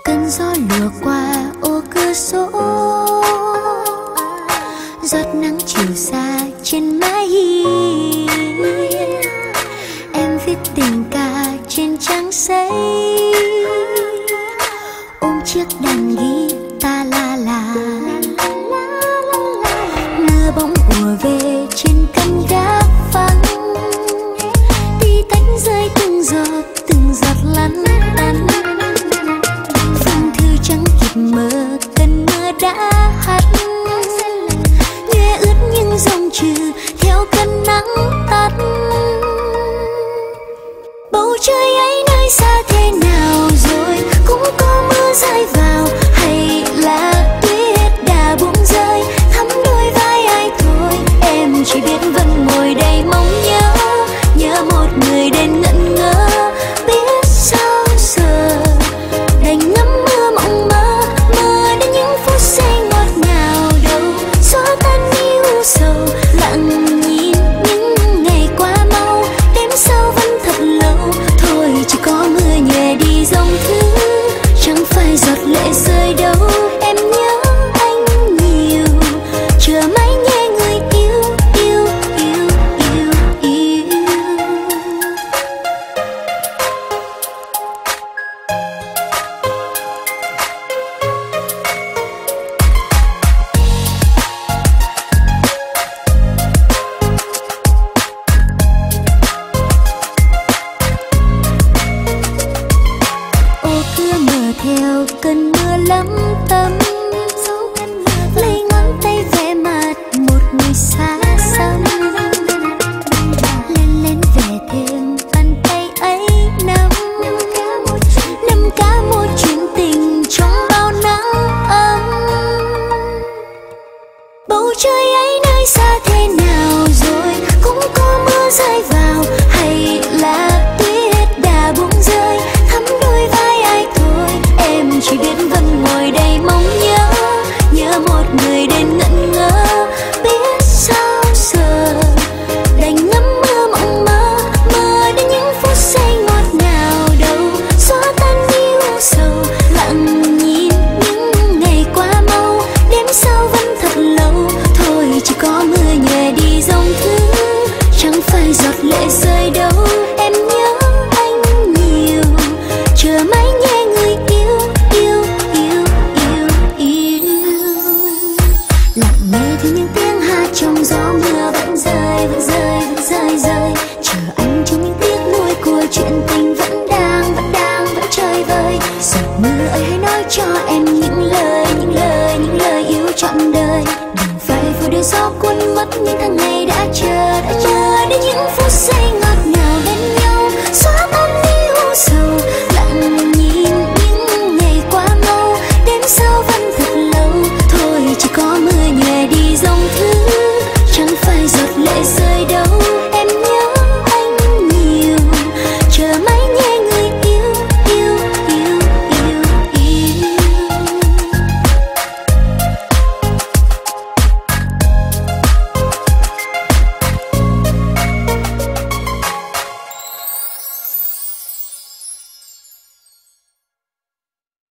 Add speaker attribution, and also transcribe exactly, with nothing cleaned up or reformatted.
Speaker 1: Cơn gió lùa qua ô cửa sổ, giọt nắng chiều xa trên mái hiên. Em viết tình ca trên trang giấy, ôm chiếc đàn guitar la la. Mưa bóng ùa về trên căn gác vắng, tí tách rơi từng giọt từng giọt lăn tăn. Phong thư trắng kịp mờ cơn mưa đã hắt, nghe ướt những dòng chữ theo cơn nắng tắt. Bầu trời ấy nơi xa thế nào rồi, cũng có mưa rơi vào hay là tuyết đã buông rơi thắm đôi vai ai thôi. Em chỉ biết vẫn ngồi đây mong nhớ, nhớ một người đến ngẩn ngơ. Biết sao giờ đành ngắm mưa mộng mơ, mơ đến những phút giây ngọt ngào đầu xóa tan yêu sầu. Lặng nhìn những ngày qua mau, đêm sau vẫn thật lâu. Thôi chỉ có mưa nhòe đi dòng thứ, chẳng phải giọt lệ rơi đâu. Em nhớ anh nhiều, chờ mãi nghe người yêu yêu yêu yêu yêu. Ô cửa mở theo cơn mưa lắm tâm, lấy ngón tay vẽ mặt một người xa xăm. Lên lên về thêm bàn tay ấy nắm, nắm cả một chuyện tình trong bao nắng ấm. Bầu trời ấy nơi xa thế nào rồi, cũng có mưa rơi vào hay là tuyết đã buông rơi thắm đôi vai ai thôi. Em chỉ biết vẫn ngồi đây mong nhớ, nhớ một người đến ngẩn ngơ. Biết sao giờ đành ngắm mưa mộng mơ, mơ đến những phút giây ngọt ngào đầu xóa tan yêu sầu. Lặng nhìn những ngày qua mau, đêm sau vẫn thật lâu. Thôi chỉ có mưa nhòe đi dòng thứ, chẳng phải giọt lệ rơi đâu. Em nhớ anh nhiều, chờ mãi nghe người yêu yêu yêu yêu yêu. Lặng nghe thì những tiếng hát trong gió, mưa vẫn rơi vẫn rơi vẫn rơi rơi. Chờ anh trong những tiếc nuối của chuyện tình vẫn đang vẫn đang vẫn chơi vơi. Giọt mưa ấy hãy nói cho em những lời những lời những lời yêu trọn đời. Đừng phải vừa đưa gió cuốn mất những tháng ngày